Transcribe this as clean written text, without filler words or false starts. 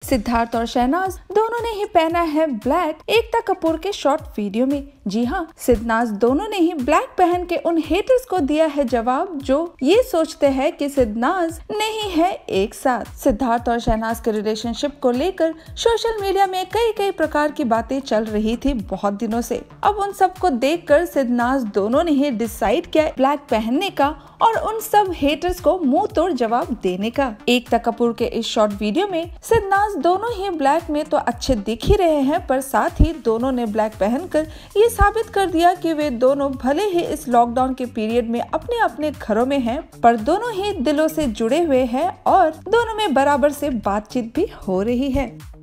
सिद्धार्थ और शहनाज दोनों ने ही पहना है ब्लैक एकता कपूर के शॉर्ट वीडियो में। जी हाँ, सिद्धनाज दोनों ने ही ब्लैक पहन के उन हेटर्स को दिया है जवाब जो ये सोचते हैं कि सिद्धनाज नहीं है एक साथ। सिद्धार्थ और शहनाज के रिलेशनशिप को लेकर सोशल मीडिया में कई प्रकार की बातें चल रही थी बहुत दिनों से। अब उन सब को देखकर सिद्धनाज दोनों ने ही डिसाइड किया ब्लैक पहनने का और उन सब हेटर्स को मुंह तोड़ जवाब देने का। एकता कपूर के इस शॉर्ट वीडियो में सिद्धनाज दोनों ही ब्लैक में तो अच्छे दिख ही रहे हैं, पर साथ ही दोनों ने ब्लैक पहनकर ये साबित कर दिया कि वे दोनों भले ही इस लॉकडाउन के पीरियड में अपने अपने घरों में हैं, पर दोनों ही दिलों से जुड़े हुए हैं और दोनों में बराबर से बातचीत भी हो रही है।